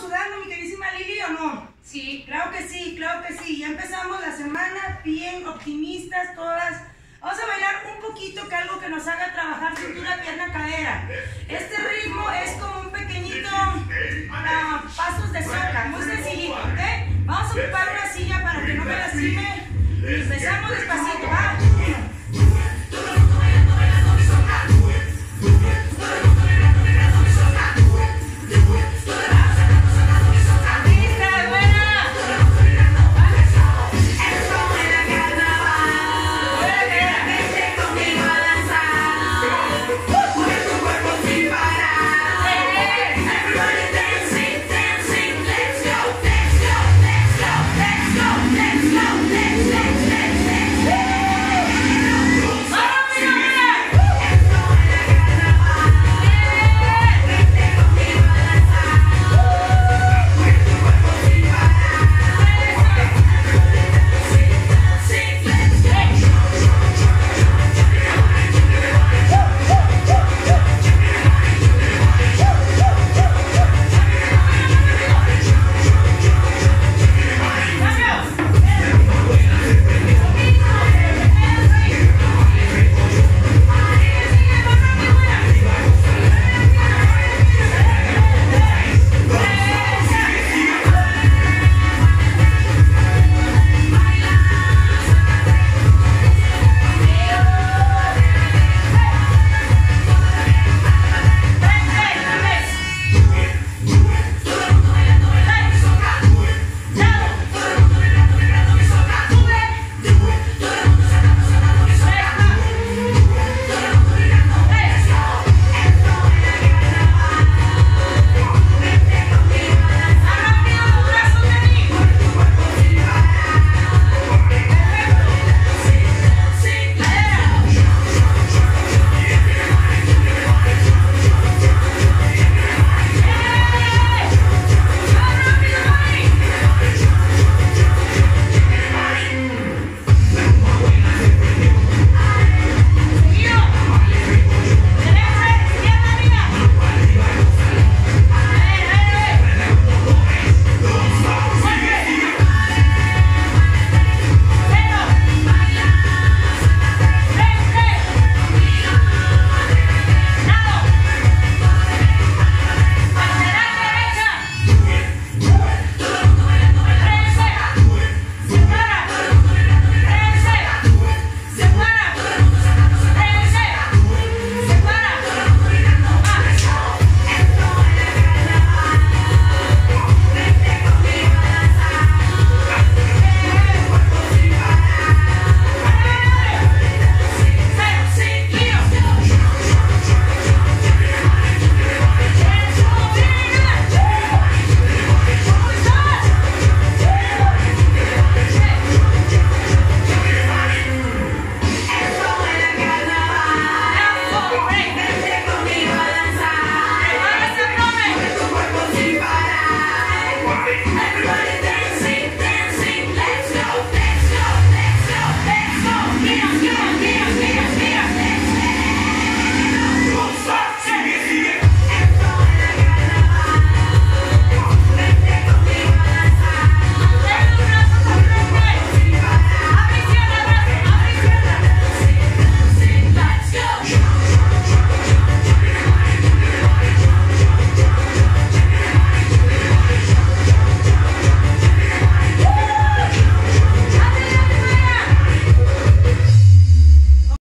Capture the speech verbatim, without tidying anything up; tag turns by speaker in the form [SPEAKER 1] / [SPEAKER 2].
[SPEAKER 1] sudando, mi queridísima Lili, o no? Sí, claro que sí, claro que sí. Ya empezamos la semana bien optimistas todas. Vamos a bailar un poquito, que algo que nos haga trabajar cintura, pierna, cadera. Este ritmo es como un pequeñito uh, pasos de soca, muy sencillito, ¿ok? Vamos a ocupar